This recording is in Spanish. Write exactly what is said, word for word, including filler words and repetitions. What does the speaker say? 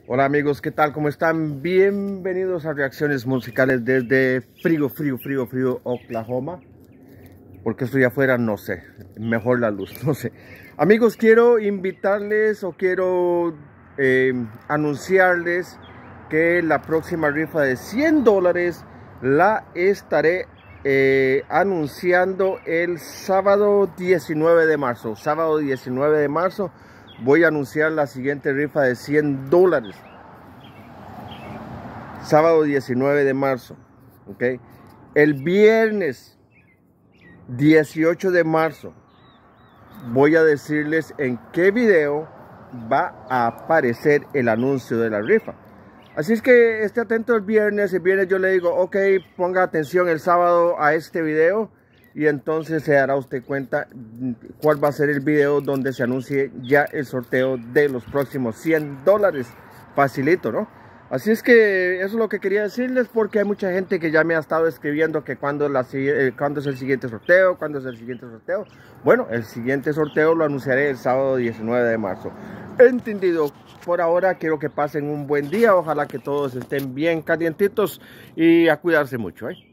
Hola amigos, ¿qué tal? ¿Cómo están? Bienvenidos a Reacciones Musicales desde frío, frío, frío, frío, Oklahoma. Porque estoy afuera, no sé. Mejor la luz, no sé. Amigos, quiero invitarles o quiero eh, anunciarles que la próxima rifa de cien dólares la estaré eh, anunciando el sábado diecinueve de marzo. Sábado diecinueve de marzo. Voy a anunciar la siguiente rifa de cien dólares. Sábado diecinueve de marzo. ¿Ok? El viernes dieciocho de marzo voy a decirles en qué video va a aparecer el anuncio de la rifa. Así es que esté atento el viernes. El viernes yo le digo, ok, ponga atención el sábado a este video. Y entonces se dará usted cuenta cuál va a ser el video donde se anuncie ya el sorteo de los próximos cien dólares. Facilito, ¿no? Así es que eso es lo que quería decirles, porque hay mucha gente que ya me ha estado escribiendo que cuándo, la, eh, cuándo es el siguiente sorteo, cuándo es el siguiente sorteo. Bueno, el siguiente sorteo lo anunciaré el sábado diecinueve de marzo. Entendido. Por ahora quiero que pasen un buen día. Ojalá que todos estén bien calientitos y a cuidarse mucho, ¿eh?